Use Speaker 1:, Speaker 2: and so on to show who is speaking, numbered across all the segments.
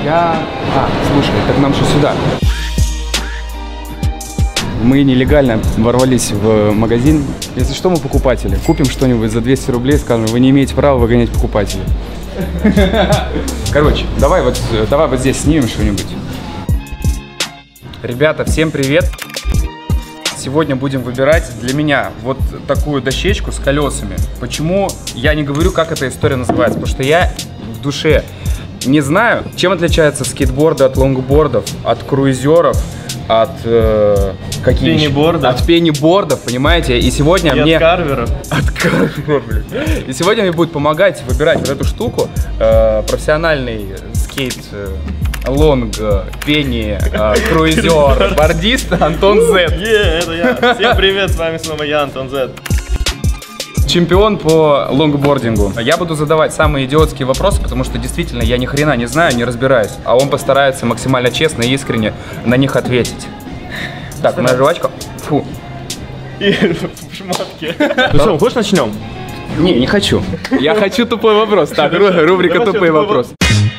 Speaker 1: Слушай, так нам что сюда? Мы нелегально ворвались в магазин. Если что, мы покупатели. Купим что-нибудь за 200 рублей, скажем, вы не имеете права выгонять покупателей. Короче, давай вот здесь снимем что-нибудь. Ребята, всем привет! Сегодня будем выбирать для меня вот такую дощечку с колесами. Почему я не говорю, как эта история называется? Потому что я в душе не знаю, чем отличаются скейтборды от лонгбордов, от круизеров, от пенибордов, понимаете? И сегодня
Speaker 2: от карверов.
Speaker 1: От карверов, блин. И сегодня мне будет помогать выбирать вот эту штуку профессиональный скейт, лонг, пени, круизер, бордист Антон Z.
Speaker 2: Это я. Всем привет, с вами снова я, Антон Z.
Speaker 1: Чемпион по лонгбордингу. Я буду задавать самые идиотские вопросы, потому что действительно я ни хрена не знаю, не разбираюсь. А он постарается максимально честно и искренне на них ответить. Так, моя жвачка. Фу.
Speaker 2: И в шмотке. Ну что, хочешь начнем?
Speaker 1: Не хочу. Я хочу тупой вопрос. Так, рубрика «Тупые вопросы».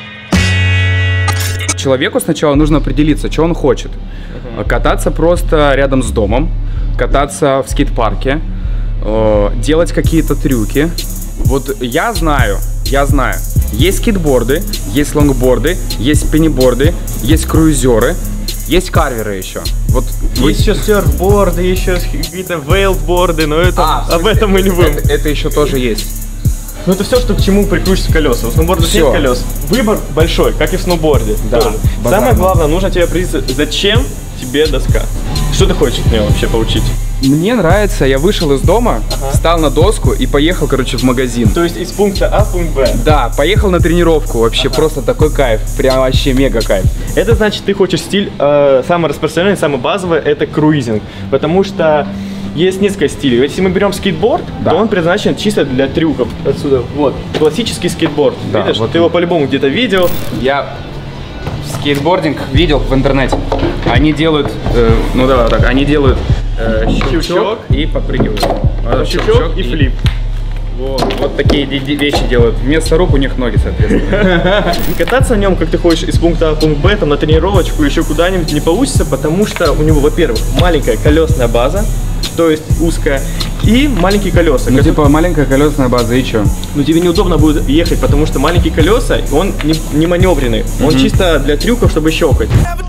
Speaker 1: Человеку сначала нужно определиться, что он хочет. Кататься просто рядом с домом, кататься в скейт-парке, делать какие-то трюки. Вот я знаю, есть скейтборды, есть лонгборды, есть пениборды, есть круизеры, есть карверы еще. Вот
Speaker 2: есть еще серфборды, еще какие-то вейлборды, но это об этом мы не будем.
Speaker 1: Это еще тоже есть.
Speaker 2: Ну это все, что к чему прикручивается колеса. У сноуборда нет колес. Выбор большой, как и в сноуборде. Да. Самое главное, нужно тебе определиться, зачем тебе доска. Что ты хочешь от нее вообще получить?
Speaker 1: Мне нравится, я вышел из дома, встал на доску и поехал, короче, в магазин.
Speaker 2: То есть из пункта А в пункт Б?
Speaker 1: Да, поехал на тренировку, вообще просто такой кайф, прям вообще мега кайф.
Speaker 2: Это значит, ты хочешь стиль, самый распространенный, самый базовый, это круизинг, потому что есть несколько стилей. Если мы берем скейтборд, то он предназначен чисто для трюков. Отсюда, вот, классический скейтборд. Да, видишь, вот ты его по-любому где-то видел.
Speaker 1: Я скейтбординг видел в интернете. Они делают, они делают щелчок и подпрыгивают.
Speaker 2: Щелчок и флип.
Speaker 1: Вот такие вещи делают. Вместо рук у них ноги, соответственно.
Speaker 2: Кататься на нем, как ты хочешь, из пункта А в пункт Б, там на тренировочку, еще куда-нибудь не получится, потому что у него, во-первых, маленькая колесная база, то есть узкая, и маленькие колеса.
Speaker 1: Ну, типа маленькая колесная база, и что?
Speaker 2: Ну, тебе неудобно будет ехать, потому что маленькие колеса, он не маневренный, он чисто для трюков, чтобы щелкать.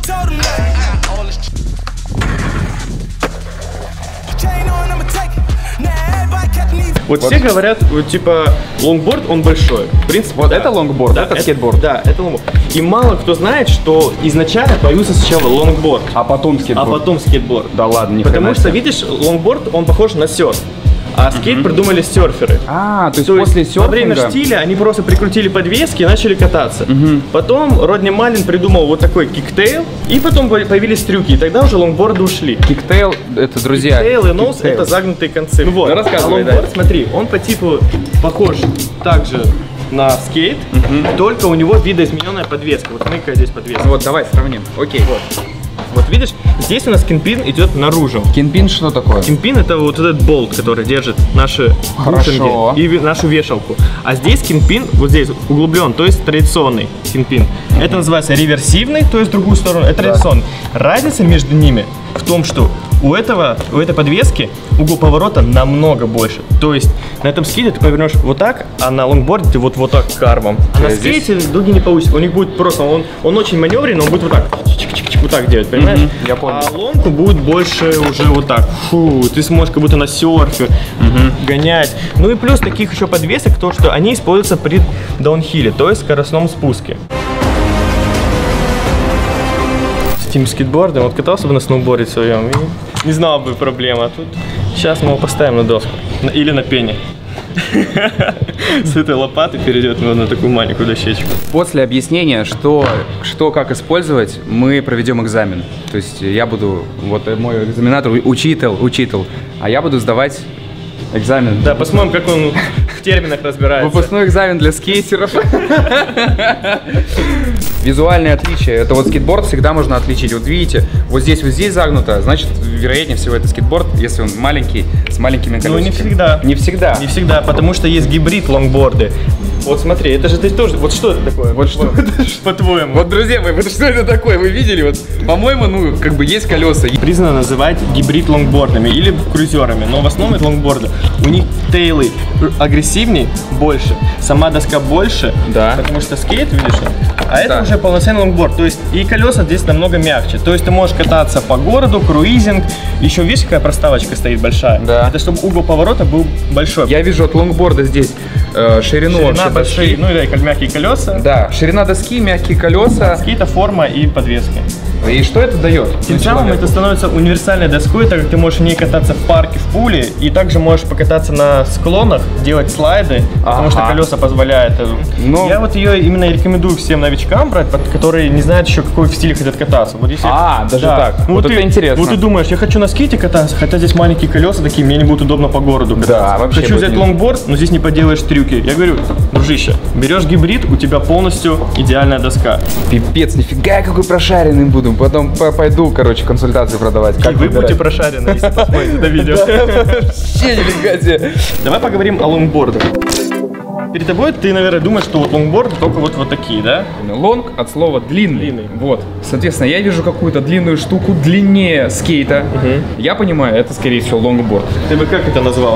Speaker 2: Вот все говорят, вот, типа, лонгборд, он большой. В принципе,
Speaker 1: вот это лонгборд, это скейтборд.
Speaker 2: Да, это лонгборд. И мало кто знает, что изначально появился сначала лонгборд,
Speaker 1: а потом скейтборд.
Speaker 2: Да ладно, не потому что, видишь, лонгборд, он похож на серф. А скейт придумали серферы.
Speaker 1: То есть после серфинга...
Speaker 2: Во время штиля они просто прикрутили подвески и начали кататься. Потом Родни Маллин придумал вот такой киктейл, и потом появились трюки, и тогда уже лонгборды ушли.
Speaker 1: Киктейл, это, друзья...
Speaker 2: Киктейл и нос — это загнутые концы. Ну вот, а лонгборд, смотри, он по типу похож также на скейт, только у него видоизмененная подвеска. Вот смотри-ка здесь подвеска.
Speaker 1: Вот, давай сравним. Окей.
Speaker 2: Вот видишь, здесь у нас кинпин идет наружу.
Speaker 1: Кинпин что такое?
Speaker 2: Кинпин — это вот этот болт, который держит наши бушинги и нашу вешалку. А здесь кинпин вот здесь углублен, то есть традиционный кинпин. Это называется реверсивный, то есть в другую сторону, это традиционный. Разница между ними в том, что у этой подвески угол поворота намного больше. То есть на этом скейте ты повернешь вот так, а на лонгборде ты вот так карвом. А на скейте дуги не получится. У них будет просто, он очень маневренный, он будет вот так делать, понимаешь?
Speaker 1: Я понял.
Speaker 2: А лонку будет больше уже вот так. Фу, ты сможешь как будто на серфе гонять. Ну и плюс таких еще подвесок, то что они используются при даунхилле, то есть скоростном спуске. С тем скейтбордом, вот катался бы на сноуборде своем и не знал бы проблем, а тут сейчас мы его поставим на доску или на пене. С этой лопаты перейдет на такую маленькую дощечку.
Speaker 1: После объяснения, что как использовать, мы проведем экзамен. То есть я буду, вот мой экзаменатор учитал, а я буду сдавать экзамен.
Speaker 2: Да, посмотрим, как он в терминах разбирается.
Speaker 1: Выпускной экзамен для скейтеров. Визуальное отличие. Это вот скейтборд всегда можно отличить. Вот видите, вот здесь загнуто, значит, вероятнее всего это скейтборд, если он маленький, с маленькими колесиками.
Speaker 2: Ну, не всегда.
Speaker 1: Не всегда.
Speaker 2: Не всегда, потому что есть гибрид лонгборды. Вот смотри, это же ты тоже. Вот что это такое?
Speaker 1: Вот что это,
Speaker 2: по-твоему?
Speaker 1: Вот, друзья мои, вот что это такое? Вы видели? Вот, по-моему, ну, как бы есть колеса.
Speaker 2: Признано называть гибрид лонгбордами или крузерами, но в основном это лонгборды. У них тейлы агрессивнее, больше, сама доска больше,
Speaker 1: Да.
Speaker 2: потому что скейт, видишь, а это
Speaker 1: Да.
Speaker 2: уже полноценный лонгборд, то есть и колеса здесь намного мягче, то есть ты можешь кататься по городу, круизинг, еще видишь, какая проставочка стоит большая,
Speaker 1: Да.
Speaker 2: это чтобы угол поворота был большой.
Speaker 1: Я вижу от лонгборда здесь ширину
Speaker 2: Ширина
Speaker 1: вообще
Speaker 2: большие,
Speaker 1: доски.
Speaker 2: ну и мягкие колеса,
Speaker 1: Да, ширина доски, мягкие колеса.
Speaker 2: скейта форма и подвеска.
Speaker 1: И что это дает?
Speaker 2: Тем самым это становится универсальной доской, так как ты можешь в ней кататься в парке, в пуле, и также можешь покататься на склонах, делать слайды, потому что колеса позволяют.
Speaker 1: Но-
Speaker 2: Я вот ее именно рекомендую всем новичкам брать, которые не знают еще, какой в стиле хотят кататься. Вот если,
Speaker 1: Даже так.
Speaker 2: Ну,
Speaker 1: Вот
Speaker 2: ты,
Speaker 1: это интересно.
Speaker 2: Вот ты думаешь, я хочу на скейте кататься, хотя здесь маленькие колеса такие, мне не будет удобно по городу кататься.
Speaker 1: Да, вообще
Speaker 2: хочу
Speaker 1: будет
Speaker 2: взять
Speaker 1: не-
Speaker 2: лонгборд, но здесь не поделаешь трюки. Я говорю, дружище, берешь гибрид, у тебя полностью идеальная доска.
Speaker 1: Пипец, нифига я какой прошаренный буду. Потом пойду, короче, консультации продавать.
Speaker 2: И вы будете прошарены, если посмотрите это видео.
Speaker 1: Вообще нифига себе.
Speaker 2: Давай поговорим о лонгбордах. Перед тобой ты, наверное, думаешь, что вот лонгборды только вот такие, да?
Speaker 1: Лонг от слова длинный.
Speaker 2: Длинный.
Speaker 1: Вот. Соответственно, я вижу какую-то длинную штуку длиннее скейта. Я понимаю, это скорее всего лонгборд.
Speaker 2: Ты бы как это назвал?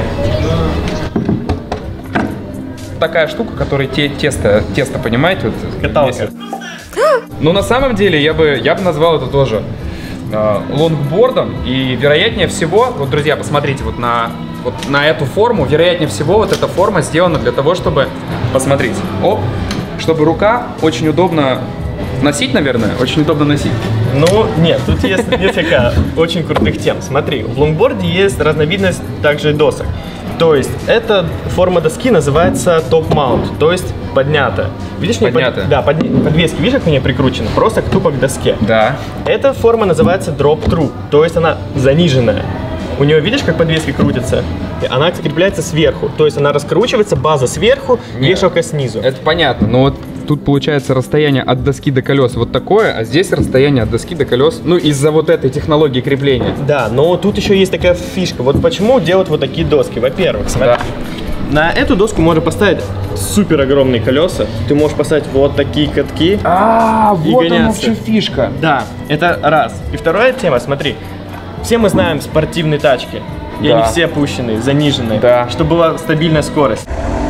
Speaker 1: Такая штука, которая тесто, понимаете? Вот,
Speaker 2: Каталка.
Speaker 1: весит. Но на самом деле я бы назвал это тоже лонгбордом. И вероятнее всего, вот, друзья, посмотрите вот на эту форму. Вероятнее всего, вот эта форма сделана для того, чтобы, посмотрите, чтобы рука очень удобно носить, наверное, очень удобно носить.
Speaker 2: Ну, нет, тут есть несколько очень крутых тем. Смотри, в лонгборде есть разновидность также досок. То есть, эта форма доски называется топ-маунт, то есть поднятая. Видишь,
Speaker 1: Поднятая.
Speaker 2: Да, подвески, видишь, как у нее прикручены? Просто тупо к доске.
Speaker 1: Да.
Speaker 2: Эта форма называется drop-through, то есть она заниженная. У нее, видишь, как подвески крутятся? Она закрепляется сверху, то есть она раскручивается, база сверху, вешалка снизу.
Speaker 1: Это понятно, но вот тут получается расстояние от доски до колес вот такое, а здесь расстояние от доски до колес, ну, из-за вот этой технологии крепления.
Speaker 2: Да, но тут еще есть такая фишка. Вот почему делают вот такие доски? Во-первых, смотри.
Speaker 1: Да.
Speaker 2: На эту доску можно поставить супер огромные колеса. Ты можешь поставить вот такие катки. И
Speaker 1: Вот она
Speaker 2: гоняться.
Speaker 1: вообще фишка.
Speaker 2: Да, это раз. И вторая тема, смотри. Все мы знаем спортивные тачки. И
Speaker 1: Да.
Speaker 2: они все опущенные, заниженные.
Speaker 1: Да.
Speaker 2: Чтобы была стабильная скорость.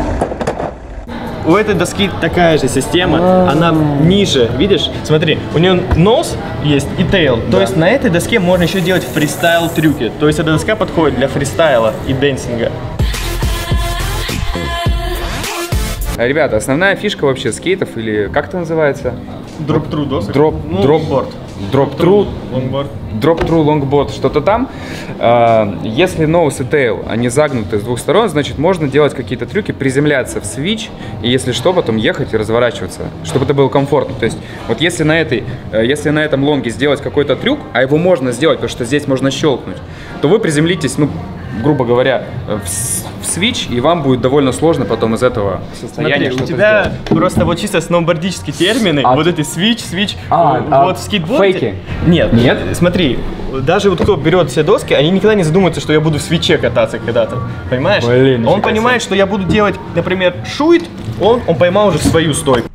Speaker 2: У этой доски такая же система, она ниже, видишь? Смотри, у нее нос есть и тейл, то есть на этой доске можно еще делать фристайл трюки, то есть эта доска подходит для фристайла и дэнсинга.
Speaker 1: Ребята, основная фишка вообще скейтов, или как это называется?
Speaker 2: Дроп-тру досок?
Speaker 1: Дроп-тру,
Speaker 2: лонгборд.
Speaker 1: дроп-тру, лонгборд, что-то там. Если nose и tail, они загнуты с двух сторон, значит можно делать какие-то трюки, приземляться в свич, и если что, потом ехать и разворачиваться, чтобы это было комфортно. То есть вот если на этом лонге сделать какой-то трюк, а его можно сделать, потому что здесь можно щелкнуть, то вы приземлитесь, ну, грубо говоря, в свич, и вам будет довольно сложно потом из этого состояния
Speaker 2: Смотри, у
Speaker 1: что-то
Speaker 2: тебя
Speaker 1: сделать.
Speaker 2: просто вот чисто сноубордические термины, вот эти свич, вот в скейтборде.
Speaker 1: фейки?
Speaker 2: Нет.
Speaker 1: Нет?
Speaker 2: Смотри, даже вот кто берет все доски, они никогда не задумываются, что я буду в свиче кататься когда-то. Понимаешь?
Speaker 1: Блин, нифига
Speaker 2: Он понимает, что я буду делать, например, шуит, он поймал уже свою стойку.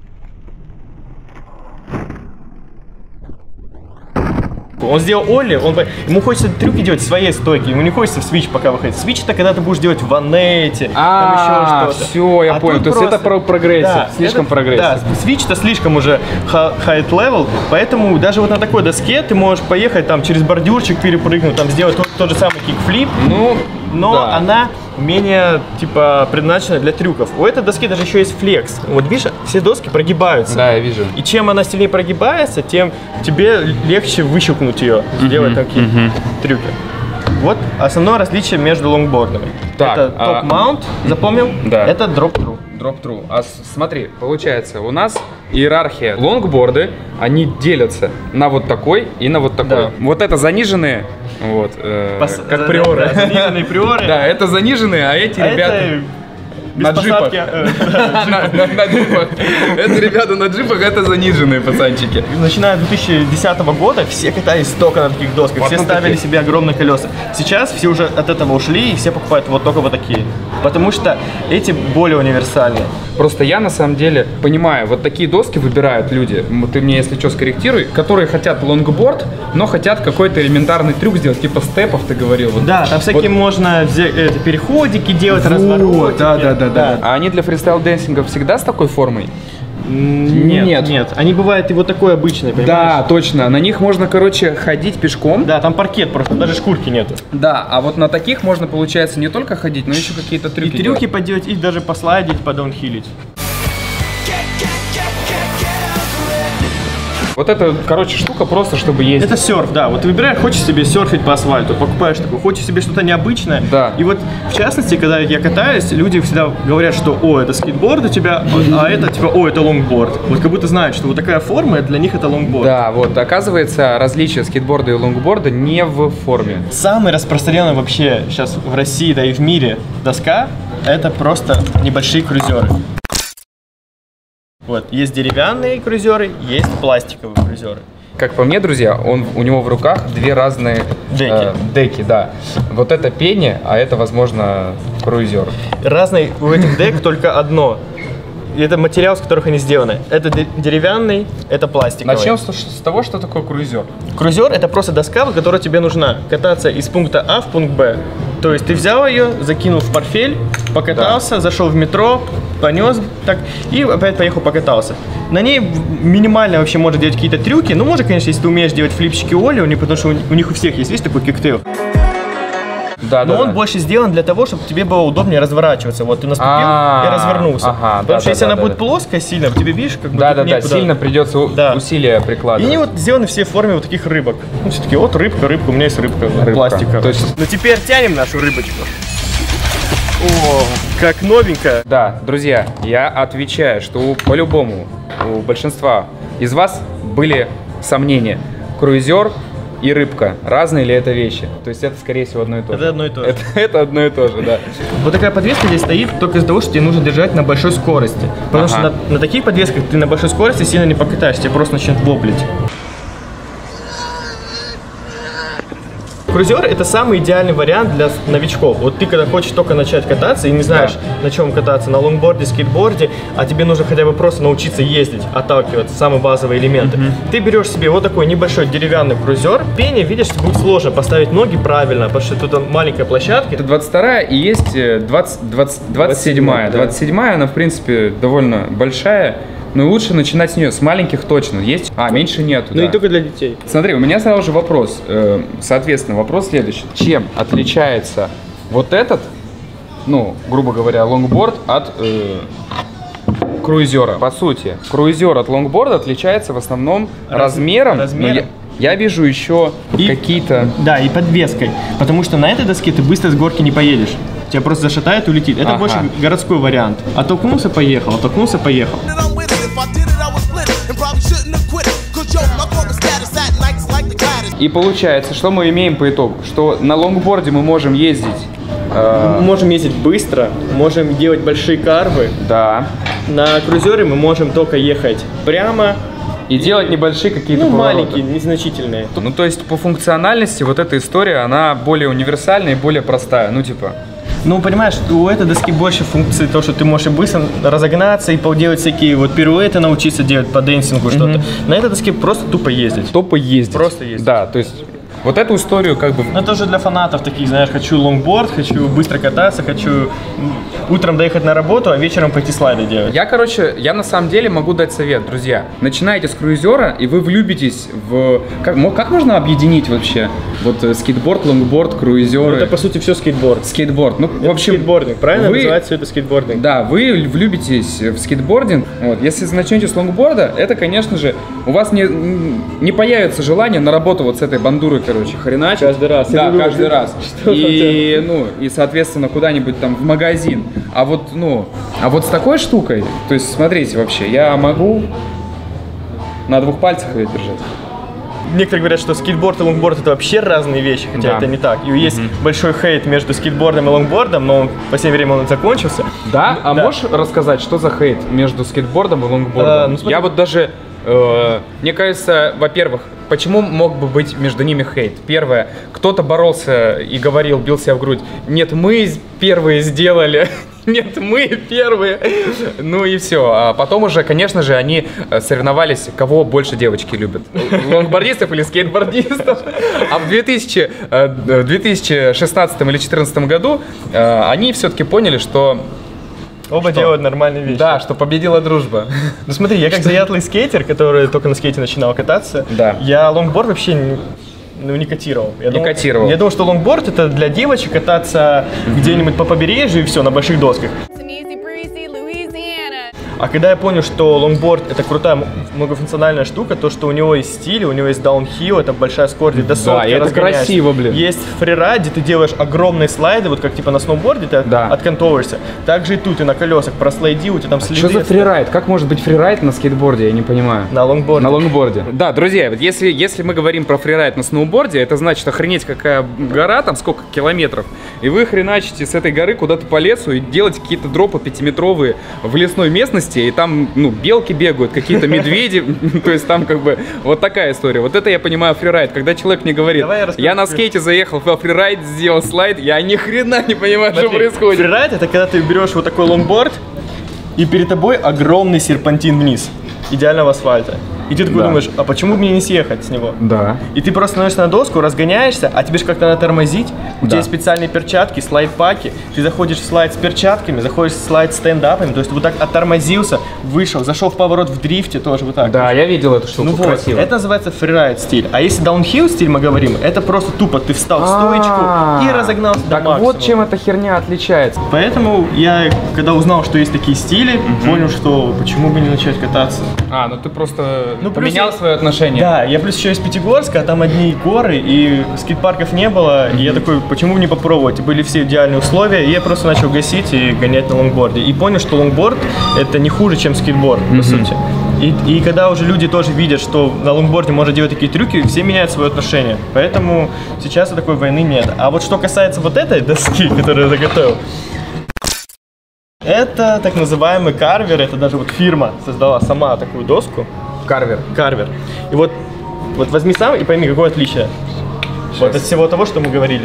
Speaker 2: Он сделал олли, ему хочется трюки делать в своей стойке, ему не хочется в свич пока выходить. Свич это когда ты будешь делать в ваннете, там еще что-то.
Speaker 1: Все, я понял.
Speaker 2: тут
Speaker 1: То есть это
Speaker 2: просто-
Speaker 1: прогрессив,
Speaker 2: Да,
Speaker 1: слишком прогрессив.
Speaker 2: Да, свич-то слишком уже high level, поэтому даже вот на такой доске ты можешь поехать там через бордюрчик перепрыгнуть, там сделать тот же самый кикфлип,
Speaker 1: Ну,
Speaker 2: но
Speaker 1: да.
Speaker 2: она менее, типа, предназначена для трюков. У этой доски даже еще есть флекс. Вот видишь, все доски прогибаются.
Speaker 1: Да, я вижу.
Speaker 2: И чем она сильнее прогибается, тем тебе легче выщелкнуть ее, сделать такие трюки. Вот основное различие между лонгбордами.
Speaker 1: Так,
Speaker 2: это топ-маунт, запомнил?
Speaker 1: Да.
Speaker 2: Это дроп-тру.
Speaker 1: Дроп-тру. Смотри, получается, у нас иерархия. Лонгборды, они делятся на вот такой и на вот такой.
Speaker 2: Да.
Speaker 1: Вот это заниженные, вот, как приоры.
Speaker 2: Да, заниженные приоры.
Speaker 1: Да, это заниженные, а эти
Speaker 2: А
Speaker 1: ребята...
Speaker 2: это
Speaker 1: На джипах. На джипах. Это, ребята, на джипах это заниженные пацанчики.
Speaker 2: Начиная с 2010 года все катались только на таких досках, все ставили себе огромные колеса. Сейчас все уже от этого ушли и все покупают вот только вот такие. Потому что эти более универсальные.
Speaker 1: Просто я на самом деле понимаю, вот такие доски выбирают люди, ты мне если что скорректируй, которые хотят лонгборд, но хотят какой-то элементарный трюк сделать, типа степов ты говорил. Вот.
Speaker 2: Да, там всякие вот. Можно переходики делать,
Speaker 1: вот,
Speaker 2: разворотики.
Speaker 1: Да. А они для фристайл-дэнсинга всегда с такой формой?
Speaker 2: Нет. Они бывают и вот такой обычный, понимаешь?
Speaker 1: Да, точно. На них можно, короче, ходить пешком.
Speaker 2: Да, там паркет просто, даже шкурки нету.
Speaker 1: Да, а вот на таких можно, получается, не только ходить, но еще какие-то трюки.
Speaker 2: И трюки поделать, и даже послайдить, подаунхилить.
Speaker 1: Вот это, короче, штука просто, чтобы ездить.
Speaker 2: Это серф, да. Вот ты выбираешь, хочешь себе серфить по асфальту, покупаешь такой, хочешь себе что-то необычное.
Speaker 1: Да.
Speaker 2: И вот, в частности, когда я катаюсь, люди всегда говорят, что, о, это скейтборд у тебя, а это, типа, о, это лонгборд. Вот как будто знают, что вот такая форма, для них это лонгборд.
Speaker 1: Да, вот, оказывается, различие скейтборда и лонгборда не в форме.
Speaker 2: Самый распространенный вообще сейчас в России, да и в мире доска, это просто небольшие крузеры. Вот, есть деревянные крузеры, есть пластиковые крузеры.
Speaker 1: Как по мне, друзья, у него в руках две разные деки, да. Вот это пени, а это, возможно, крузер.
Speaker 2: Разный у этих дек только одно. И это материал, с которых они сделаны. Это деревянный, это пластиковый.
Speaker 1: Начнем с того, что такое крузер.
Speaker 2: Крузер — это просто доска, которая тебе нужна. Кататься из пункта А в пункт Б. То есть ты взял ее, закинул в портфель, покатался, зашел в метро, понес так и опять поехал покатался. На ней минимально вообще можно делать какие-то трюки. Ну, можно, конечно, если ты умеешь делать флипчики Оли, потому что у них у всех есть такой киктейл.
Speaker 1: Да,
Speaker 2: но он больше сделан для того, чтобы тебе было удобнее разворачиваться. Вот ты наступил и развернулся. Потому что если она будет плоская сильно, тебе видишь, как бы
Speaker 1: да, сильно придется усилия прикладывать.
Speaker 2: И они вот сделаны все в форме вот таких рыбок. Ну, все-таки вот рыбка, у меня есть рыбка. Пластика.
Speaker 1: То есть...
Speaker 2: Ну теперь тянем нашу рыбочку. О, как новенькая.
Speaker 1: Да, друзья, я отвечаю, что по-любому у большинства из вас были сомнения. Круизер и рыбка. Разные ли это вещи? То есть это, скорее всего, одно и то же.
Speaker 2: Это одно и то же.
Speaker 1: Это одно и то же, да.
Speaker 2: Вот такая подвеска здесь стоит только из-за того, что тебе нужно держать на большой скорости. Потому что на таких подвесках ты на большой скорости сильно не покатаешься, тебе просто начнет воплить. Крузер — это самый идеальный вариант для новичков. Вот ты когда хочешь только начать кататься и не знаешь, на чем кататься, на лонгборде, скейтборде, а тебе нужно хотя бы просто научиться ездить, отталкиваться, самые базовые элементы. Ты берешь себе вот такой небольшой деревянный крузер, пение, видишь, будет сложно поставить ноги правильно, потому что тут маленькая площадка.
Speaker 1: Это 22-я и есть 27-я. 27-я, она, в принципе, довольно большая. Но лучше начинать с нее, с маленьких точно. Есть? Меньше нету.
Speaker 2: Ну и только для детей.
Speaker 1: Смотри, у меня сразу же вопрос. Соответственно, вопрос следующий. Чем отличается вот этот, ну, грубо говоря, лонгборд от круизера? По сути, круизер от лонгборда отличается в основном размером. Я вижу еще какие-то...
Speaker 2: Да, и подвеской. Потому что на этой доске ты быстро с горки не поедешь. Тебя просто зашатает и улетит. Это больше городской вариант. Оттолкнулся, поехал, оттолкнулся, поехал.
Speaker 1: И получается, что мы имеем по итогу? Что на лонгборде мы можем ездить...
Speaker 2: Мы можем ездить быстро, можем делать большие карвы.
Speaker 1: Да.
Speaker 2: На крузере мы можем только ехать прямо.
Speaker 1: И делать небольшие какие-то повороты.
Speaker 2: Маленькие, незначительные.
Speaker 1: Ну, то есть, по функциональности вот эта история, она более универсальная и более простая. Ну, типа...
Speaker 2: Ну, понимаешь, у этой доски больше функций, то, что ты можешь и быстро разогнаться, и делать всякие вот пируэты, научиться делать по дэнсингу что-то. На этой доске просто тупо ездить.
Speaker 1: Тупо ездить.
Speaker 2: Просто ездить.
Speaker 1: Да, то есть... Вот эту историю как бы...
Speaker 2: Это уже для фанатов таких, знаешь, хочу лонгборд, хочу быстро кататься, хочу утром доехать на работу, а вечером пойти слайды делать.
Speaker 1: Я на самом деле могу дать совет, друзья. Начинайте с круизера, и вы влюбитесь в... Как можно объединить вообще? Вот скейтборд, лонгборд, круизеры.
Speaker 2: Это по сути все скейтборд.
Speaker 1: Скейтборд. Ну,
Speaker 2: это в общем, скейтбординг, правильно называется все это скейтбординг?
Speaker 1: Да, вы влюбитесь в скейтбординг. Вот. Если начнете с лонгборда, это, конечно же, у вас не появится желание на работу вот с этой бандурой, короче, хреначить.
Speaker 2: Каждый раз.
Speaker 1: Да, каждый раз. И, соответственно, куда-нибудь там в магазин. А вот с такой штукой, то есть, смотрите, вообще, я могу на 2 пальцах ее держать.
Speaker 2: некоторые говорят, что скейтборд и лонгборд это вообще разные вещи, хотя это не так. И есть большой хейт между скейтбордом и лонгбордом, но в последнее время он закончился.
Speaker 1: Да? А можешь рассказать, что за хейт между скейтбордом и лонгбордом? Я вот даже, мне кажется, во-первых, почему мог бы быть между ними хейт? Первое, кто-то боролся и говорил, бил себя в грудь, нет, мы первые сделали. Нет, мы первые. Ну и все. А потом уже, конечно же, они соревновались, кого больше девочки любят. Лонгбордистов или скейтбордистов. А в 2016 или 2014 году они все-таки поняли, что...
Speaker 2: Оба делают нормальные вещи.
Speaker 1: Да, что победила дружба.
Speaker 2: Ну смотри, я как заядлый скейтер, который только на скейте начинал кататься, я лонгборд вообще не котировал. Я думал, что лонгборд это для девочек кататься где-нибудь по побережью и все, на больших досках. А когда я понял, что лонгборд это крутая многофункциональная штука, то что у него есть стиль, у него есть даунхилл, это большая скорость, до сотки,
Speaker 1: это красиво, блин.
Speaker 2: Есть фрирайд, где ты делаешь огромные слайды, вот как типа на сноуборде ты откантовываешься. Также и тут, и на колесах прослайди, у тебя там следы.
Speaker 1: Что за фрирайд? Как может быть фрирайд на скейтборде? Я не понимаю.
Speaker 2: На лонгборде.
Speaker 1: На лонгборде. Да, друзья, вот если мы говорим про фрирайд на сноуборде, это значит охренеть какая гора, там сколько километров, и вы хреначите с этой горы куда-то по лесу и делать какие-то дропы 5-метровые в лесной местности, и там, ну, белки бегают, какие-то медведи, то есть там как бы вот такая история. Вот это я понимаю фрирайд, когда человек мне говорит, я на скейте заехал в фрирайд, сделал слайд, я ни хрена не понимаю, что происходит.
Speaker 2: Фрирайд это когда ты берешь вот такой лонгборд, и перед тобой огромный серпантин вниз, идеального асфальта. И ты такой думаешь, а почему мне не съехать с него?
Speaker 1: Да.
Speaker 2: И ты просто становишься на доску, разгоняешься, а тебе же как-то надо тормозить. У тебя есть специальные перчатки, слайд-паки. Ты заходишь в слайд с перчатками, заходишь в слайд с стендапами. То есть вот так оттормозился, вышел, зашел в поворот в дрифте тоже вот так.
Speaker 1: Да, я видел эту штуку, красиво.
Speaker 2: Это называется фрирайд стиль. А если даунхилл стиль мы говорим, это просто тупо ты встал в стоечку и разогнался до максимума.
Speaker 1: Вот чем эта херня отличается.
Speaker 2: Поэтому я, когда узнал, что есть такие стили, понял, что почему бы не начать кататься.
Speaker 1: А, ну ты просто... поменял свое отношение.
Speaker 2: Да, я плюс еще из Пятигорска, а там одни горы, и скейт-парков не было, и я такой, почему бы не попробовать? Были все идеальные условия, и я просто начал гасить и гонять на лонгборде. И понял, что лонгборд это не хуже, чем скейтборд, по сути. И когда уже люди тоже видят, что на лонгборде можно делать такие трюки, все меняют свое отношение. Поэтому сейчас такой войны нет. А вот что касается вот этой доски, которую я заготовил, это так называемый карвер, это даже вот фирма создала сама такую доску. Карвер. И вот возьми сам и пойми, какое отличие. Вот от всего того, что мы говорили.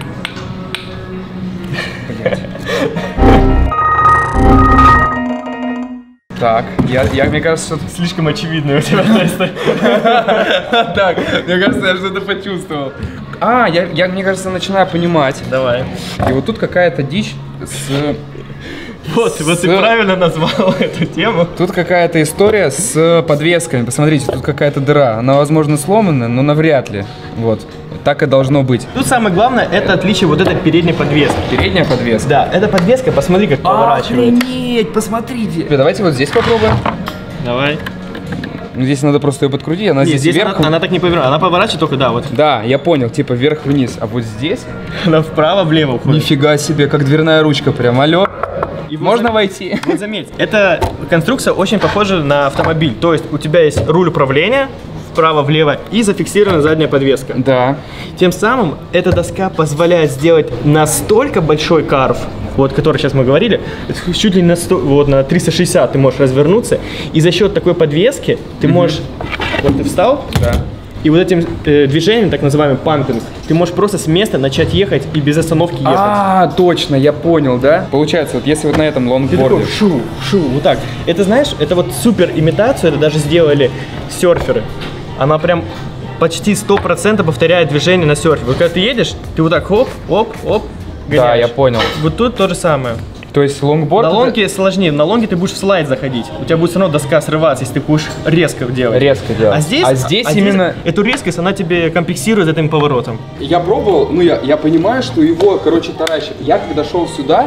Speaker 1: Так, мне кажется, что
Speaker 2: слишком очевидно у тебя тесты.
Speaker 1: Так, мне кажется, я что-то почувствовал. Я, мне кажется, начинаю понимать.
Speaker 2: Давай.
Speaker 1: И вот тут какая-то дичь с...
Speaker 2: Вот ты правильно назвал эту тему.
Speaker 1: Тут какая-то история с подвесками. Посмотрите, тут какая-то дыра. Она, возможно, сломана, но навряд ли. Вот. Так и должно быть.
Speaker 2: Тут самое главное, это отличие вот этой передней подвески.
Speaker 1: Передняя подвеска?
Speaker 2: Да, эта подвеска, посмотри, как поворачивает.
Speaker 1: Охренеть, посмотрите. Давайте вот здесь попробуем.
Speaker 2: Давай.
Speaker 1: Здесь надо просто ее подкрутить, она здесь вверху.
Speaker 2: Она так не поворачивает, она поворачивает только, да, вот.
Speaker 1: Да, я понял, типа вверх-вниз. А вот здесь?
Speaker 2: Она вправо-влево уходит.
Speaker 1: Нифига себе, как дверная ручка прям, алло. И можно войти.
Speaker 2: Вот заметь, эта конструкция очень похожа на автомобиль. То есть у тебя есть руль управления, вправо-влево, и зафиксирована задняя подвеска.
Speaker 1: Да.
Speaker 2: Тем самым эта доска позволяет сделать настолько большой карв, вот, который сейчас мы говорили, чуть ли не на 360 ты можешь развернуться, и за счет такой подвески ты можешь, вот ты встал, и вот этим движением, так называемым пампинг, ты можешь просто с места начать ехать и без остановки ехать.
Speaker 1: А, точно, я понял, да? Получается, вот если вот на этом лонгборде.
Speaker 2: Вот так. Это, знаешь, это вот супер имитацию, это даже сделали серферы. Она прям почти 100% повторяет движение на серфе. Вот когда ты едешь, ты вот так хоп, оп, гоняешь.
Speaker 1: Да, я понял.
Speaker 2: Вот тут то же самое.
Speaker 1: То есть лонгборд...
Speaker 2: На лонге сложнее, на лонге ты будешь в слайд заходить. У тебя будет все равно доска срываться, если ты будешь резко делать.
Speaker 1: А здесь именно...
Speaker 2: Эту резкость, она тебе компенсирует этим поворотом.
Speaker 1: Я пробовал, ну я понимаю, что его, короче, таращит. Я когда шел сюда,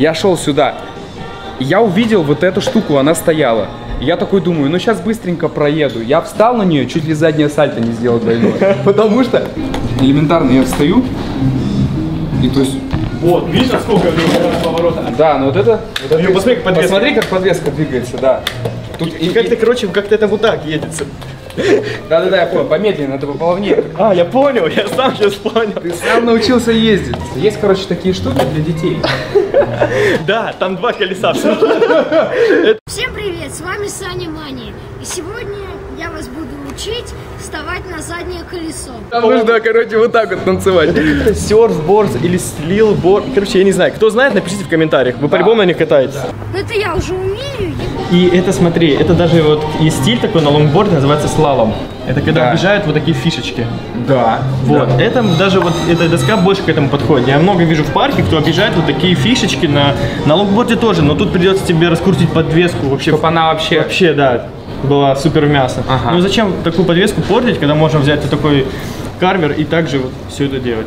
Speaker 1: я увидел вот эту штуку, она стояла. Я такой думаю, ну сейчас быстренько проеду. Я встал на нее, чуть ли заднее сальто не сделал двойное. Потому что элементарно я встаю, и то есть...
Speaker 2: Вот, видишь, сколько поворота?
Speaker 1: Да, ну вот это...
Speaker 2: Посмотри, как подвеска.
Speaker 1: Посмотри, как подвеска двигается, да.
Speaker 2: Тут как-то, короче, как-то это вот так едется.
Speaker 1: Да-да-да, я понял, помедленнее, надо поплавнее.
Speaker 2: А, я понял, я сам сейчас понял.
Speaker 1: Ты сам научился ездить. Есть, короче, такие штуки для детей.
Speaker 2: Да, там 2 колеса.
Speaker 3: Всем привет, с вами Саня Мани. И сегодня я вас буду учить вставать на заднее колесо.
Speaker 1: Там нужно, короче, вот так вот танцевать.
Speaker 2: Серфборд или слилборд. Короче, я не знаю. Кто знает, напишите в комментариях. Вы по-любому на них катаетесь.
Speaker 3: Но это я уже умею.
Speaker 2: И это, смотри, это даже вот есть стиль такой на лонгборде, называется слалом. Это когда объезжают вот такие фишечки.
Speaker 1: Да.
Speaker 2: Вот. Да. Это даже вот эта доска больше к этому подходит. Я много вижу в парке, кто объезжает вот такие фишечки на лонгборде тоже, но тут придется тебе раскрутить подвеску вообще.
Speaker 1: Чтобы она вообще,
Speaker 2: да, была супер мясо.
Speaker 1: Ага.
Speaker 2: Ну зачем такую подвеску портить, когда можно взять вот такой карвер и также вот все это делать.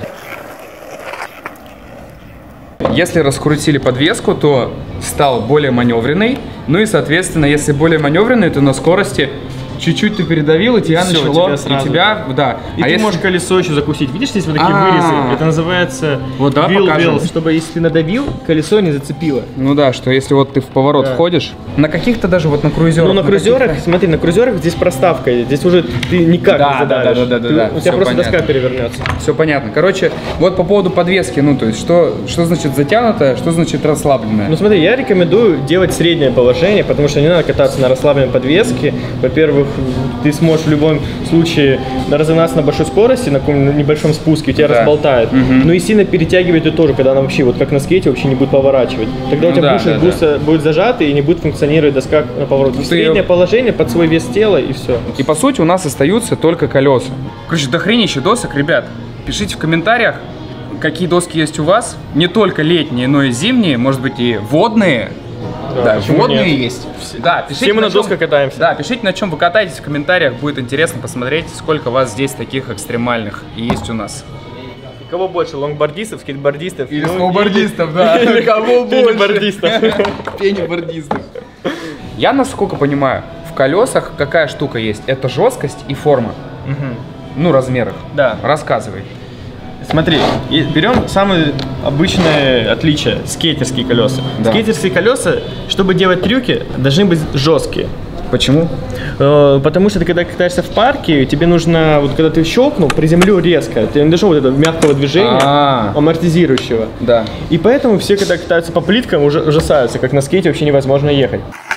Speaker 1: Если раскрутили подвеску, то стал более маневренный. Ну и, соответственно, если более маневренный, то на скорости чуть-чуть ты передавил, и тебя
Speaker 2: всё,
Speaker 1: начало,
Speaker 2: тебя
Speaker 1: да.
Speaker 2: И ты можешь колесо еще закусить. Видишь, здесь вот такие вырезы? Это называется
Speaker 1: вот, да,
Speaker 2: wheel, чтобы если ты надавил, колесо не зацепило.
Speaker 1: Ну да, что если вот ты в поворот входишь, на каких-то даже вот на крузерах.
Speaker 2: Ну на крузерах, смотри, на крузерах здесь проставка, здесь уже ты никак не задавишь.
Speaker 1: Да.
Speaker 2: У тебя просто доска перевернется.
Speaker 1: Все понятно. Короче, вот по поводу подвески, ну то есть, что значит затянутая, что значит расслабленная?
Speaker 2: Ну смотри, я рекомендую делать среднее положение, потому что не надо кататься на расслабленной подвеске. Во-первых, ты сможешь в любом случае разогнаться на большой скорости, на каком-нибудь небольшом спуске, у тебя разболтает. Ну и сильно перетягивать ты тоже, когда она вообще, вот как на скейте, вообще не будет поворачивать. Тогда у тебя будет зажатый и не будет функционировать доска на поворот. Среднее положение под свой вес тела и все.
Speaker 1: И по сути у нас остаются только колеса. Короче, дохренище досок, ребят. Пишите в комментариях, какие доски есть у вас. Не только летние, но и зимние, может быть и водные. Да, водные есть. Да, пишите,
Speaker 2: все мы на досках катаемся.
Speaker 1: Да, пишите, на чем вы катаетесь в комментариях. Будет интересно посмотреть, сколько вас здесь таких экстремальных и есть у нас.
Speaker 2: Кого больше, лонгбордистов, скейтбордистов?
Speaker 1: Или сноубордистов, да. Кого больше? Пенибордистов. Я, насколько понимаю, в колесах какая штука есть? Это жесткость и форма. Ну, размерах.
Speaker 2: Да.
Speaker 1: Рассказывай.
Speaker 2: Смотри, берем самые обычные отличия, скейтерские колеса. Да. Скейтерские колеса, чтобы делать трюки, должны быть жесткие.
Speaker 1: Почему?
Speaker 2: Потому что ты когда катаешься в парке, тебе нужно, вот когда ты щелкнул, приземлю резко, ты не должен вот этого мягкого движения, амортизирующего.
Speaker 1: Да.
Speaker 2: И поэтому все, когда катаются по плиткам, уже ужасаются, как на скейте вообще невозможно ехать.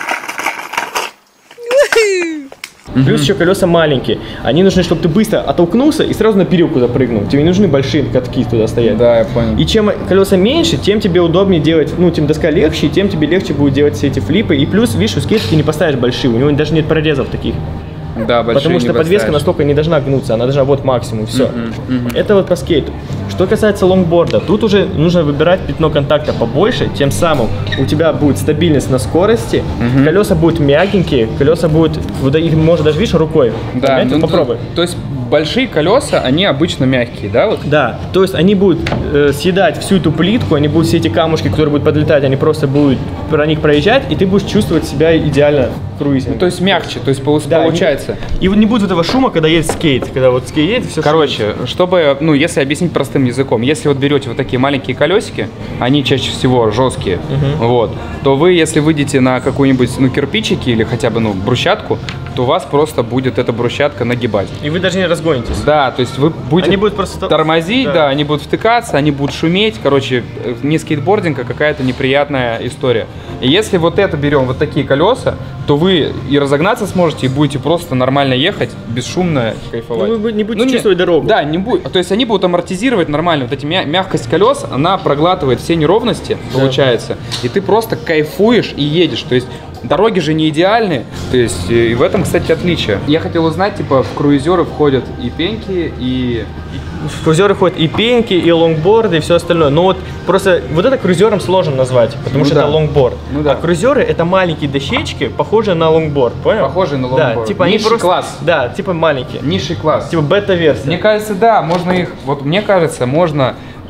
Speaker 2: Плюс еще колеса маленькие. Они нужны, чтобы ты быстро оттолкнулся и сразу на перилку запрыгнул. Тебе не нужны большие катки туда стоять.
Speaker 1: Да, я понял.
Speaker 2: И чем колеса меньше, тем тебе удобнее делать, ну, тем доска легче, и тем тебе легче будет делать все эти флипы. И плюс, видишь, у скейта ты не поставишь большие, у него даже нет прорезов таких.
Speaker 1: Да,
Speaker 2: потому что подвеска настолько не должна гнуться, она должна вот максимум, все. Это вот по скейту. Что касается лонгборда, тут уже нужно выбирать пятно контакта побольше, тем самым у тебя будет стабильность на скорости, колеса будут мягенькие, колеса будут, вот их можно даже, видишь, рукой.
Speaker 1: Да,
Speaker 2: ну, попробуй.
Speaker 1: То есть большие колеса, они обычно мягкие, да? Вот?
Speaker 2: Да, то есть они будут съедать всю эту плитку, они будут все эти камушки, которые будут подлетать, они просто будут про них проезжать, и ты будешь чувствовать себя идеально в круизе.
Speaker 1: Ну, то есть мягче, то есть получается.
Speaker 2: И вот не будет этого шума, когда едет скейт, когда вот скейт едет, все.
Speaker 1: Короче, чтобы, ну, если объяснить простым языком, если вот берете вот такие маленькие колесики, они чаще всего жесткие, вот, то вы, если выйдете на какую-нибудь, ну, кирпичики или хотя бы, ну, брусчатку, то у вас просто будет эта брусчатка нагибать.
Speaker 2: И вы даже не разгонитесь.
Speaker 1: Да, то есть вы будете
Speaker 2: они будут просто
Speaker 1: тормозить, да, они будут втыкаться, они будут шуметь. Короче, не скейтбординг, а какая-то неприятная история. И если вот это берем, вот такие колеса, то вы и разогнаться сможете, и будете просто нормально ехать, бесшумно кайфовать.
Speaker 2: Ну, вы не будете чувствовать дорогу.
Speaker 1: Да, не будет. То есть они будут амортизировать нормально. Вот эти мягкость колес, она проглатывает все неровности, получается. И ты просто кайфуешь и едешь. То есть дороги же не идеальны, то есть и в этом, кстати, отличие. Я хотел узнать, типа, в круизеры входят и пеньки, и...
Speaker 2: В крузеры ходят и пеньки, и лонгборды, и все остальное. Но вот просто вот это крузером сложно назвать, потому что это лонгборд. А крузеры это маленькие дощечки, похожие на лонгборд, понял?
Speaker 1: Похожие на лонгборд.
Speaker 2: Да, типа
Speaker 1: низший
Speaker 2: они просто,
Speaker 1: класс.
Speaker 2: Да, типа маленькие.
Speaker 1: Низший класс.
Speaker 2: Типа бета-версия.
Speaker 1: Мне кажется, да, можно их, вот мне кажется, можно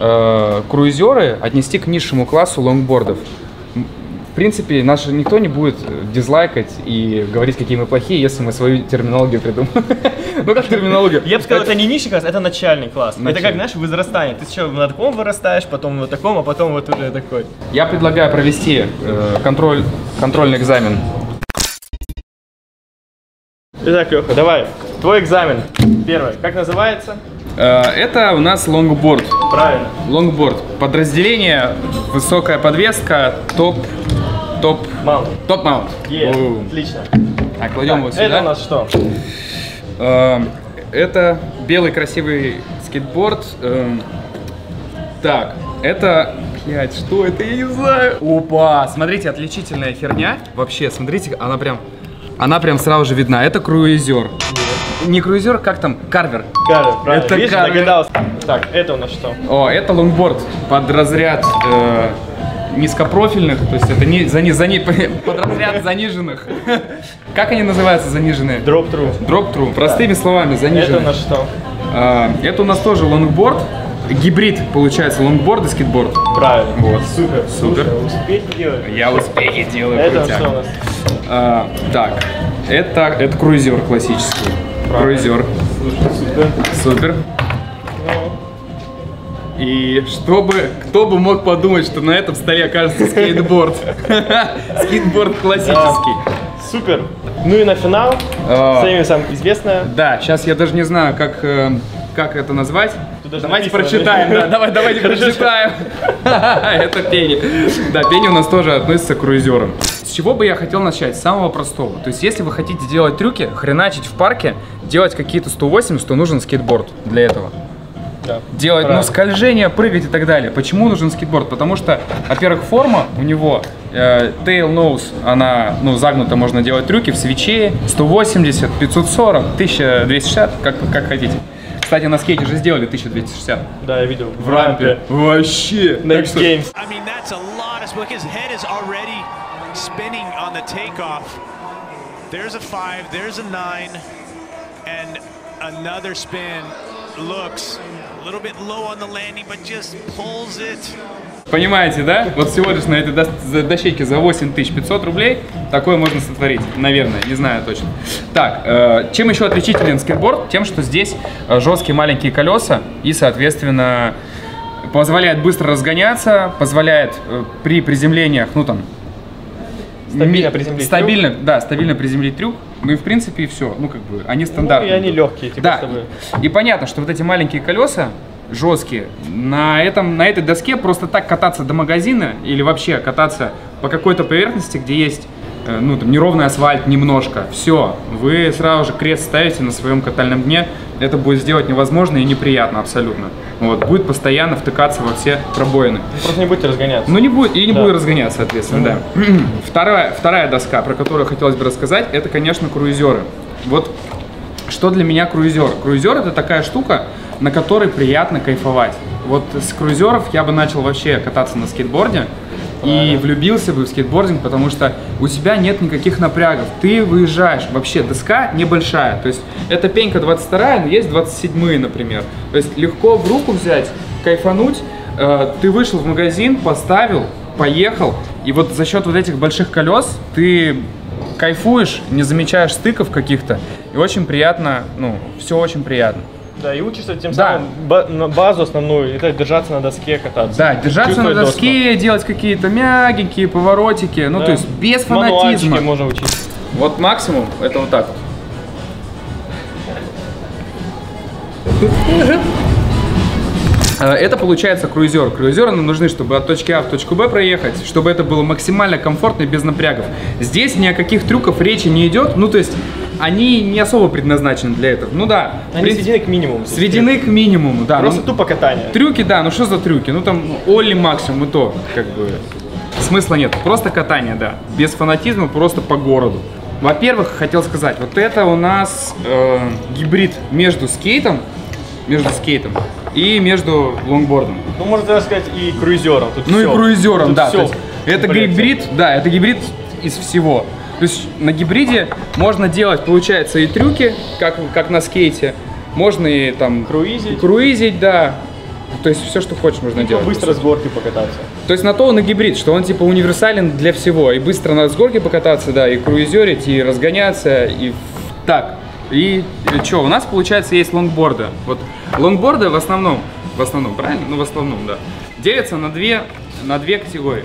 Speaker 1: круизеры отнести к низшему классу лонгбордов. В принципе, наш никто не будет дизлайкать и говорить, какие мы плохие, если мы свою терминологию придумаем. Ну как терминологию?
Speaker 2: Я бы сказал, это не низший класс, это начальный класс. Это как, знаешь, возрастание. Ты сначала на таком вырастаешь, потом на таком, а потом вот уже такой.
Speaker 1: Я предлагаю провести контрольный экзамен.
Speaker 2: Итак, Леха, давай, твой экзамен. Первый, как называется?
Speaker 1: Это у нас лонгборд.
Speaker 2: Правильно.
Speaker 1: Лонгборд. Подразделение, высокая подвеска, топ-маунт.
Speaker 2: Отлично.
Speaker 1: Так, кладем его сюда.
Speaker 2: Это у нас что?
Speaker 1: Это белый красивый скейтборд. Так, это... Блять, что это? Я не знаю. Опа! Смотрите, отличительная херня. Вообще, смотрите, она прям сразу же видна. Это круизер. Не круизер, как там? Карвер.
Speaker 2: Карвер, правильно.
Speaker 1: Это
Speaker 2: видишь,
Speaker 1: карвер.
Speaker 2: догадался. Так, это у нас что?
Speaker 1: О, это лонгборд под разряд низкопрофильных, то есть это под разряд заниженных. Как они называются, заниженные?
Speaker 2: Дроп-тру.
Speaker 1: Дроп-тру. Простыми словами, заниженные.
Speaker 2: Это у нас что?
Speaker 1: Это у нас тоже лонгборд. Гибрид, получается, лонгборд и скейтборд.
Speaker 2: Правильно.
Speaker 1: Вот.
Speaker 2: Супер.
Speaker 1: Супер.
Speaker 2: Слушай, успехи делаешь.
Speaker 1: Я успехи делаю.
Speaker 2: Это
Speaker 1: крутяк.
Speaker 2: что у нас?
Speaker 1: Так, это круизер классический.
Speaker 2: Правильно.
Speaker 1: Круизер.
Speaker 2: Слушай, супер.
Speaker 1: Супер. И кто бы мог подумать, что на этом столе окажется скейтборд. Скейтборд классический.
Speaker 2: Супер. Ну и на финал, самое известное.
Speaker 1: Да, сейчас я даже не знаю, как это назвать. Давайте
Speaker 2: написано,
Speaker 1: прочитаем, да, давайте прочитаем. Это пени. Да, пени у нас тоже относится к круизерам. С чего бы я хотел начать? С самого простого. То есть, если вы хотите делать трюки, хреначить в парке, делать какие-то 180, то нужен скейтборд для этого.
Speaker 2: Да.
Speaker 1: Делать, ну, скольжение, прыгать и так далее. Почему нужен скейтборд? Потому что, во-первых, форма у него, tail nose, она, ну, загнута, можно делать трюки в свече, 180, 540, 1260, как хотите. Кстати, на скейте же сделали 1260.
Speaker 2: Да, я видел.
Speaker 1: В рампе. Вообще.
Speaker 2: Next Games.
Speaker 4: I mean, that's a lot of smoke. His head is already spinning on the takeoff. There's a 5, there's a 9, and another spin. Looks a little bit low on the landing, but just pulls it.
Speaker 1: Понимаете, да? Вот всего лишь на этой дощечке за 8500 рублей такое можно сотворить. Наверное, не знаю точно. Так, чем еще отличителен скейтборд? Тем, что здесь жесткие маленькие колеса и, соответственно, позволяет быстро разгоняться, позволяет при приземлениях, ну там, стабильно приземлить трюк. Ну и в принципе и все. Ну как бы они стандартные.
Speaker 2: Ну и они легкие, типа,
Speaker 1: да.
Speaker 2: чтобы...
Speaker 1: И понятно, что вот эти маленькие колеса жесткие, на этой доске просто так кататься до магазина или вообще кататься по какой-то поверхности, где есть ну, там, неровный асфальт немножко, все, вы сразу же крест ставите на своем катальном дне, это будет сделать невозможно и неприятно абсолютно. Вот, будет постоянно втыкаться во все пробоины.
Speaker 2: Просто не будете разгоняться.
Speaker 1: Ну не будет, и не будет разгоняться, соответственно, да. Вторая доска, про которую хотелось бы рассказать, это, конечно, круизеры. Вот что для меня круизер? Круизер — это такая штука, на которой приятно кайфовать. Вот с круизеров я бы начал вообще кататься на скейтборде и влюбился бы в скейтбординг, потому что у тебя нет никаких напрягов. Ты выезжаешь, вообще доска небольшая, то есть это пенька 22, но есть 27, например. То есть легко в руку взять, кайфануть, ты вышел в магазин, поставил, поехал, и вот за счет вот этих больших колес ты кайфуешь, не замечаешь стыков каких-то, и очень приятно, ну, все очень приятно.
Speaker 2: Да, и учишься тем самым базу основную, это держаться на доске, кататься.
Speaker 1: Да, держаться на доске, делать какие-то мягенькие поворотики, ну то есть без фанатизма.
Speaker 2: Мануальчики можно учить.
Speaker 1: Вот максимум это вот так вот. Это получается круизер. Круизеры нам нужны, чтобы от точки А в точку Б проехать, чтобы это было максимально комфортно и без напрягов. Здесь ни о каких трюках речи не идет, ну то есть они не особо предназначены для этого. Ну да.
Speaker 2: Они сведены к минимуму.
Speaker 1: Сведены к минимуму, да.
Speaker 2: Просто тупо катание.
Speaker 1: Трюки, да, ну что за трюки? Ну там олли максимум и то, как бы, смысла нет. Просто катание, да. Без фанатизма, просто по городу. Во-первых, хотел сказать, вот это у нас гибрид между скейтом и между лонгбордом.
Speaker 2: Ну, можно даже сказать и круизером. Тут
Speaker 1: ну
Speaker 2: все.
Speaker 1: И круизером,
Speaker 2: тут
Speaker 1: да.
Speaker 2: Все.
Speaker 1: Это гибрид, да, это гибрид из всего. То есть на гибриде можно делать, получается, и трюки, как на скейте, можно и там круизить, да. То есть все, что хочешь, можно делать.
Speaker 2: Быстро с горки покататься.
Speaker 1: То есть на то он и гибрид, что он типа универсален для всего. И быстро на с горки покататься, да, и круизерить, и разгоняться, и так. И что, у нас, получается, есть лонгборды. Вот лонгборды в основном, правильно? Ну, в основном, да. Делятся на две категории.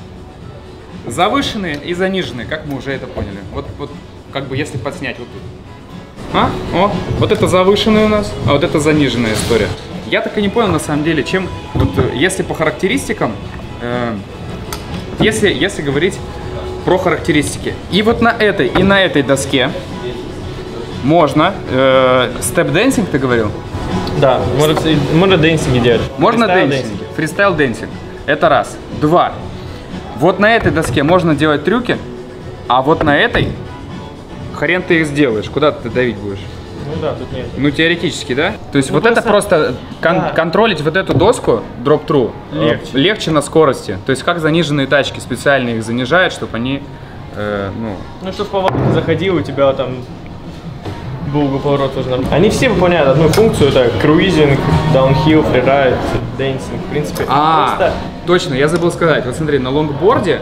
Speaker 1: Завышенные и заниженные, как мы уже это поняли. Вот как бы если подснять вот тут. О, вот это завышенная у нас, а вот это заниженная история. Я так и не понял, на самом деле, чем... Вот, если по характеристикам, если говорить про характеристики. И вот на этой доске можно... степ-дэнсинг, ты говорил?
Speaker 2: Да, можно дэнсинги делать.
Speaker 1: Можно дэнсинг. Фристайл-дэнсинг. Это раз. Два. Вот на этой доске можно делать трюки, а вот на этой хрен ты их сделаешь. Куда ты давить будешь?
Speaker 2: Ну да, тут нет.
Speaker 1: Ну теоретически, да? То есть вот это просто контролить вот эту доску, дроп-тру, легче на скорости. То есть как заниженные тачки специально их занижают, чтобы они,
Speaker 2: Ну, чтобы поворот заходил, у тебя там был поворот тоже нормально. Они все выполняют одну функцию, это круизинг, даунхилл, фрирайд, дэнсинг, в принципе.
Speaker 1: Точно, я забыл сказать. Вот смотри, на лонгборде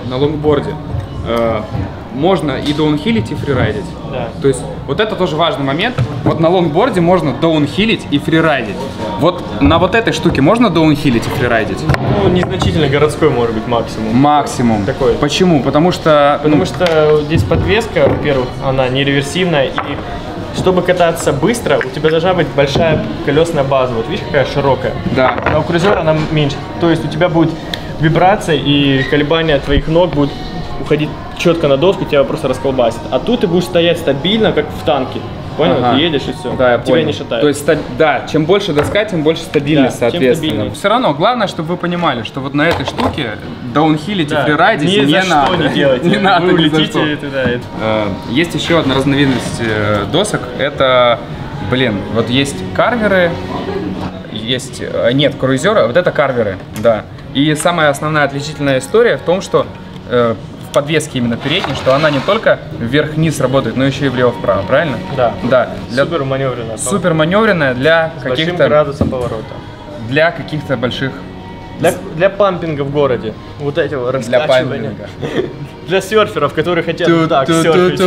Speaker 1: можно и даунхиллить, и фрирайдить.
Speaker 2: Да.
Speaker 1: То есть вот это тоже важный момент. Вот на лонгборде можно даунхиллить и фрирайдить. Вот на вот этой штуке можно даунхиллить и фрирайдить?
Speaker 2: Ну, незначительно городской может быть максимум.
Speaker 1: Максимум.
Speaker 2: Такой.
Speaker 1: Почему? Потому что
Speaker 2: здесь подвеска, во-первых, она не реверсивная, и чтобы кататься быстро, у тебя должна быть большая колесная база. Вот видишь, какая широкая?
Speaker 1: Да.
Speaker 2: А у крузера она меньше. То есть у тебя будет вибрация, и колебания твоих ног будут уходить четко на доску, тебя просто расколбасит. А тут ты будешь стоять стабильно, как в танке. Понял?
Speaker 1: Ага.
Speaker 2: Ты едешь и все.
Speaker 1: Да, я
Speaker 2: тебя
Speaker 1: понял.
Speaker 2: не шатает.
Speaker 1: То есть, да, чем больше доска, тем больше стабильность,
Speaker 2: Да,
Speaker 1: соответственно. Все равно, главное, чтобы вы понимали, что вот на этой штуке даунхиллить и
Speaker 2: Да,
Speaker 1: фрирайдить
Speaker 2: ни за
Speaker 1: не
Speaker 2: что
Speaker 1: надо.
Speaker 2: не делайте.
Speaker 1: Не надо
Speaker 2: Вы
Speaker 1: ни за
Speaker 2: улетите,
Speaker 1: что. Есть еще одна разновидность досок. Это, вот есть карверы, нет круизера, вот это карверы, да. И самая основная отличительная история в том, что в подвеске именно передней, что она не только вверх-вниз работает, но еще и влево-вправо, правильно?
Speaker 2: Да.
Speaker 1: Да.
Speaker 2: Супер маневренная.
Speaker 1: Супер маневренная для каких-то
Speaker 2: градусов поворота.
Speaker 1: Для каких-то больших.
Speaker 2: Для пампинга в городе. Вот этого раскачивания. Для серферов, которые хотят так серфить.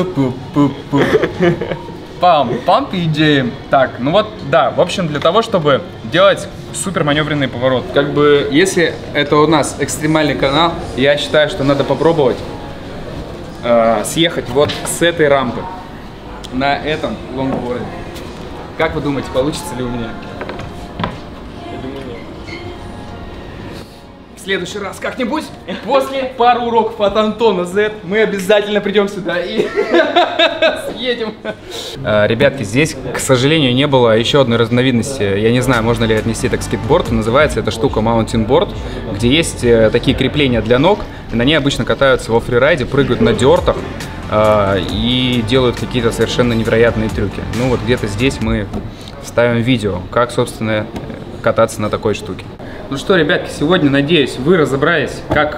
Speaker 1: Памп и идеи. Так, ну вот, да, в общем, для того, чтобы делать супер маневренный поворот. Как бы, если это у нас экстремальный канал, я считаю, что надо попробовать съехать вот с этой рампы на этом лонгборде. Как вы думаете, получится ли у меня?
Speaker 2: Я думаю, нет.
Speaker 1: В следующий раз как-нибудь после пару уроков от Антона Z мы обязательно придем сюда и съедем. Ребятки, здесь, к сожалению, не было еще одной разновидности. Я не знаю, можно ли отнести это к скейтборду. Называется эта штука Mountain Board, где есть такие крепления для ног. И на ней обычно катаются во фрирайде, прыгают на дёртах и делают какие-то совершенно невероятные трюки. Ну вот где-то здесь мы ставим видео, как, собственно, кататься на такой штуке. Ну что, ребятки, сегодня, надеюсь, вы разобрались, как...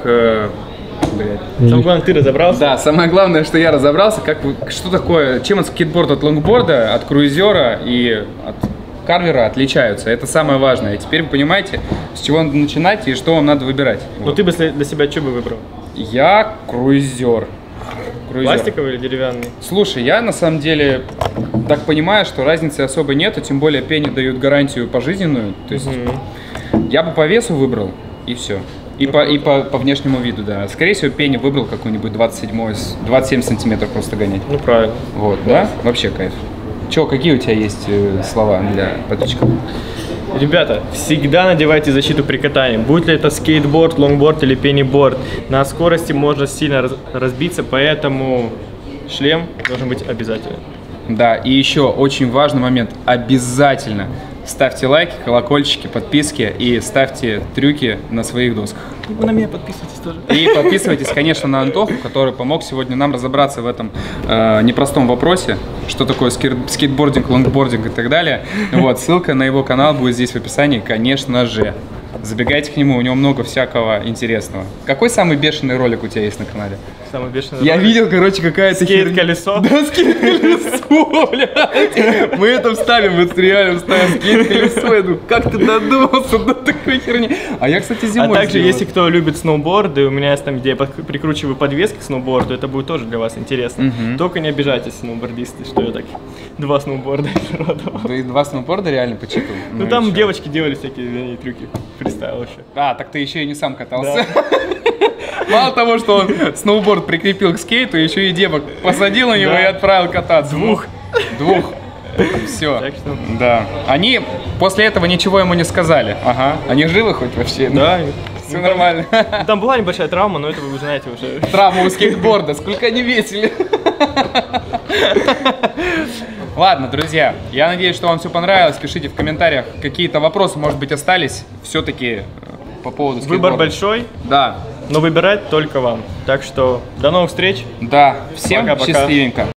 Speaker 2: Самое главное, ты разобрался?
Speaker 1: Да, самое главное, что я разобрался, что такое, чем от скейтборда, от лонгборда, от круизера и от карвера отличаются. Это самое важное. И теперь вы понимаете, с чего надо начинать и что вам надо выбирать.
Speaker 2: Ну ты бы для себя что бы выбрал?
Speaker 1: Я круизер.
Speaker 2: Пластиковый или деревянный?
Speaker 1: Слушай, я на самом деле так понимаю, что разницы особо нету, тем более Penny дают гарантию пожизненную. То есть я бы по весу выбрал, и все. И по внешнему виду, да. Скорее всего, Penny выбрал какой-нибудь 27 сантиметров просто гонять.
Speaker 2: Ну правильно.
Speaker 1: Вот, да? Вообще кайф. Че, какие у тебя есть слова для подписчиков?
Speaker 2: Ребята, всегда надевайте защиту при катании. Будь ли это скейтборд, лонгборд или пенниборд. На скорости можно сильно разбиться, поэтому шлем должен быть обязательно.
Speaker 1: Да, и еще очень важный момент. Обязательно ставьте лайки, колокольчики, подписки и ставьте трюки на своих досках.
Speaker 2: И вы на меня подписывайтесь тоже.
Speaker 1: И подписывайтесь, конечно, на Антоху, который помог сегодня нам разобраться в этом непростом вопросе, что такое скейтбординг, лонгбординг и так далее. Вот, ссылка на его канал будет здесь в описании, конечно же. Забегайте к нему, у него много всякого интересного. Какой самый бешеный ролик у тебя есть на канале?
Speaker 2: Самый бешеный
Speaker 1: Я
Speaker 2: ролик?
Speaker 1: видел, короче, какая-то
Speaker 2: скейт-колесо?
Speaker 1: Да, скейт-колесо, блядь. Мы это вставим, мы реально вставим скейт-колесо. Я думаю, как ты додумался до такой херни? А я, кстати, зимой
Speaker 2: А также,
Speaker 1: сделал.
Speaker 2: если кто любит сноуборды, у меня есть там, где я прикручиваю подвески к сноуборду, это будет тоже для вас интересно. Только не обижайтесь, сноубордисты, что я так 2 сноуборда продал.
Speaker 1: Да и 2 сноуборда реально почикал?
Speaker 2: Ну там девочки делали всякие трюки, фристайл вообще.
Speaker 1: А, так ты еще и не сам катался. Мало того, что он сноуборд прикрепил к скейту, еще и девок посадил на него и отправил кататься.
Speaker 2: Двух.
Speaker 1: Все.
Speaker 2: Так что...
Speaker 1: Да. Они после этого ничего ему не сказали. Ага. Они живы хоть вообще?
Speaker 2: Да.
Speaker 1: Все нормально.
Speaker 2: Там была небольшая травма, но это вы знаете уже.
Speaker 1: Травма у скейтборда. Сколько они весили. Ладно, друзья, я надеюсь, что вам все понравилось. Пишите в комментариях, какие-то вопросы, может быть, остались все-таки по поводу скейтборда.
Speaker 2: Выбор большой,
Speaker 1: да,
Speaker 2: но выбирать только вам. Так что до новых встреч.
Speaker 1: Да, всем
Speaker 2: Пока-пока.
Speaker 1: счастливенько.